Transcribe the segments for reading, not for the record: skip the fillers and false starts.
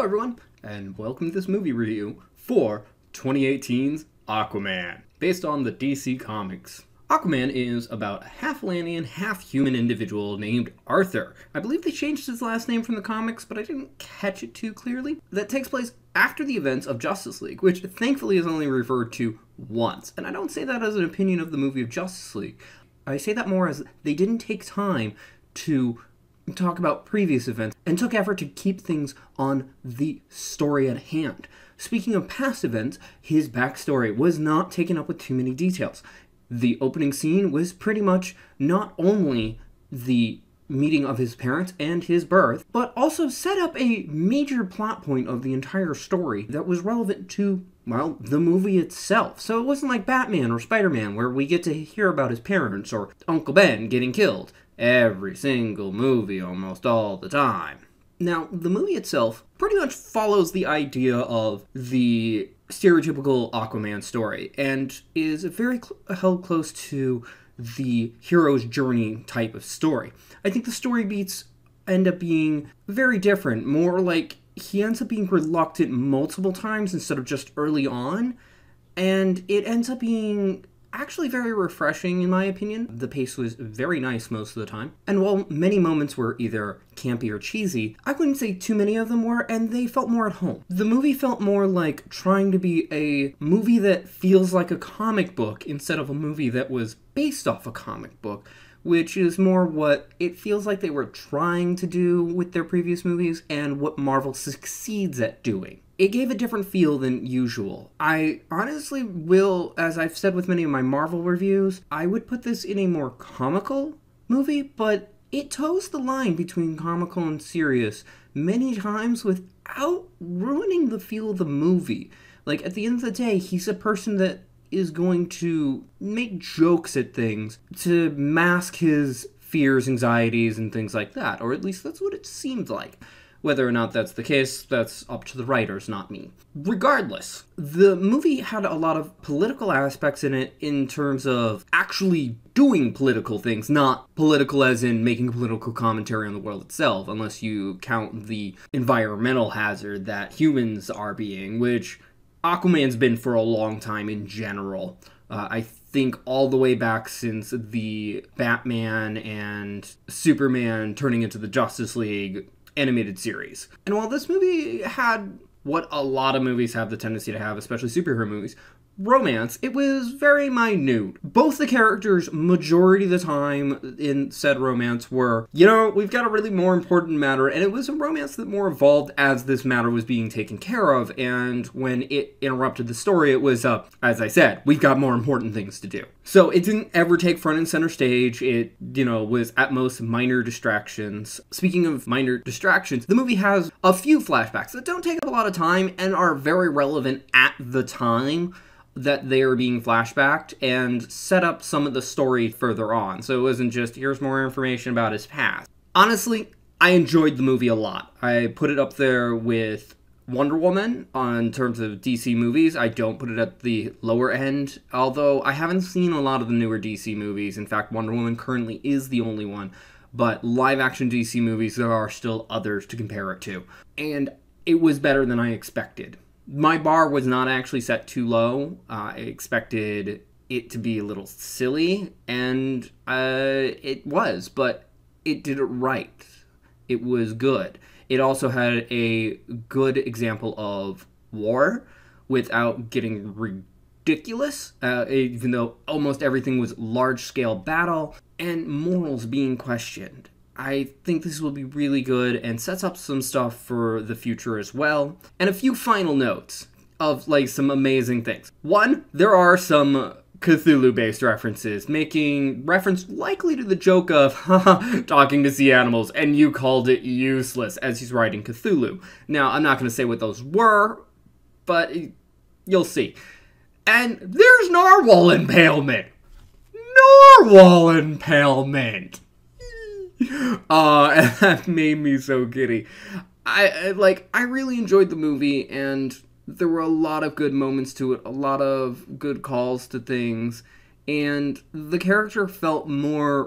everyone, and welcome to this movie review for 2018's Aquaman, based on the DC Comics. Aquaman is about a half-Atlantean, half-human individual named Arthur. I believe they changed his last name from the comics, but I didn't catch it too clearly. That takes place after the events of Justice League, which thankfully is only referred to once. And I don't say that as an opinion of the movie of Justice League. I say that more as they didn't take time to talk about previous events and took effort to keep things on the story at hand. Speaking of past events, his backstory was not taken up with too many details. The opening scene was pretty much not only the meeting of his parents and his birth, but also set up a major plot point of the entire story that was relevant to, well, the movie itself. So it wasn't like Batman or Spider-Man, where we get to hear about his parents or Uncle Ben getting killed every single movie almost all the time. Now, the movie itself pretty much follows the idea of the stereotypical Aquaman story and is very held close to the hero's journey type of story. I think the story beats end up being very different, more like he ends up being reluctant multiple times instead of just early on, and it ends up being actually very refreshing in my opinion. The pace was very nice most of the time, and while many moments were either campy or cheesy, I wouldn't say too many of them were, and they felt more at home. The movie felt more like trying to be a movie that feels like a comic book instead of a movie that was based off a comic book, which is more what it feels like they were trying to do with their previous movies and what Marvel succeeds at doing. It gave a different feel than usual. I honestly will, as I've said with many of my Marvel reviews, I would put this in a more comical movie, but it toes the line between comical and serious many times without ruining the feel of the movie. Like, at the end of the day, he's a person that is going to make jokes at things to mask his fears, anxieties, and things like that, or at least that's what it seemed like. Whether or not that's the case, that's up to the writers, not me. Regardless, the movie had a lot of political aspects in it in terms of actually doing political things, not political as in making political commentary on the world itself, unless you count the environmental hazard that humans are being, which Aquaman's been for a long time in general. I think all the way back since the Batman and Superman turning into the Justice League animated series. And while this movie had what a lot of movies have the tendency to have, especially superhero movies, romance, it was very minute. Both the characters, majority of the time in said romance, were, we've got a really more important matter, and it was a romance that more evolved as this matter was being taken care of, and when it interrupted the story, it was, as I said, we've got more important things to do. So it didn't ever take front and center stage. It, was at most minor distractions. Speaking of minor distractions, the movie has a few flashbacks that don't take up a lot of time and are very relevant at the time that they are being flashbacked and set up some of the story further on. So it wasn't just, here's more information about his past. Honestly, I enjoyed the movie a lot. I put it up there with Wonder Woman on terms of DC movies. I don't put it at the lower end, although I haven't seen a lot of the newer DC movies. In fact, Wonder Woman currently is the only one, but live-action DC movies, there are still others to compare it to. And it was better than I expected. My bar was not actually set too low. I expected it to be a little silly, and it was, but it did it right. It was good. It also had a good example of war without getting ridiculous, even though almost everything was large-scale battle, and morals being questioned. I think this will be really good and sets up some stuff for the future as well. And a few final notes of, some amazing things. One, there are some Cthulhu-based references, making reference likely to the joke of, talking to sea animals, and you called it useless, as he's writing Cthulhu. Now, I'm not going to say what those were, but you'll see. And there's narwhal impalement! Narwhal impalement! And that made me so giddy. I really enjoyed the movie, and there were a lot of good moments to it, a lot of good calls to things, and the character felt more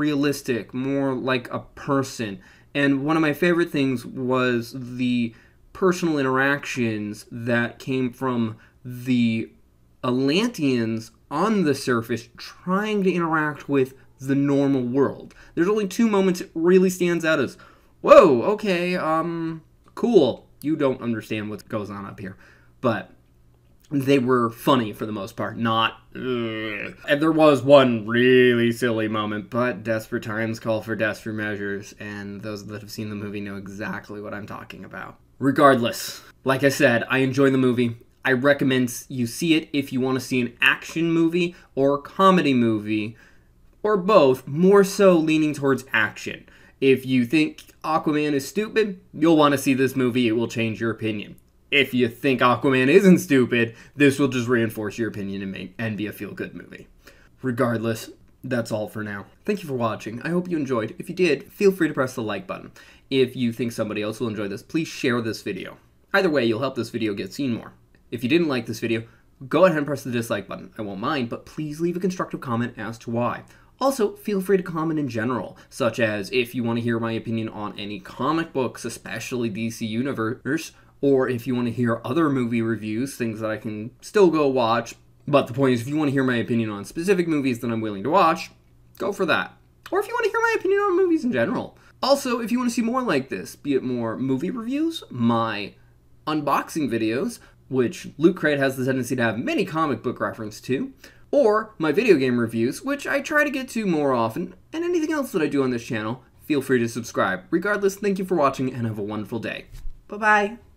realistic, more like a person. And one of my favorite things was the personal interactions that came from the Atlanteans on the surface trying to interact with the normal world. There's only 2 moments it really stands out as, whoa, okay, cool. You don't understand what goes on up here. But they were funny for the most part, not ugh. And there was one really silly moment, but desperate times call for desperate measures, and those that have seen the movie know exactly what I'm talking about. Regardless, like I said, I enjoy the movie. I recommend you see it if you want to see an action movie or a comedy movie, or both, more so leaning towards action. If you think Aquaman is stupid, you'll want to see this movie. It will change your opinion. If you think Aquaman isn't stupid, this will just reinforce your opinion and be a feel-good movie. Regardless, that's all for now. Thank you for watching. I hope you enjoyed. If you did, feel free to press the like button. If you think somebody else will enjoy this, please share this video. Either way, you'll help this video get seen more. If you didn't like this video, go ahead and press the dislike button. I won't mind, but please leave a constructive comment as to why. Also, feel free to comment in general, such as if you want to hear my opinion on any comic books, especially DC Universe, or if you want to hear other movie reviews, things that I can still go watch. But the point is, if you want to hear my opinion on specific movies that I'm willing to watch, go for that. Or if you want to hear my opinion on movies in general. Also, if you want to see more like this, be it more movie reviews, my unboxing videos, which Loot Crate has the tendency to have many comic book reference to, or my video game reviews, which I try to get to more often, and anything else that I do on this channel, feel free to subscribe. Regardless, thank you for watching and have a wonderful day. Bye-bye.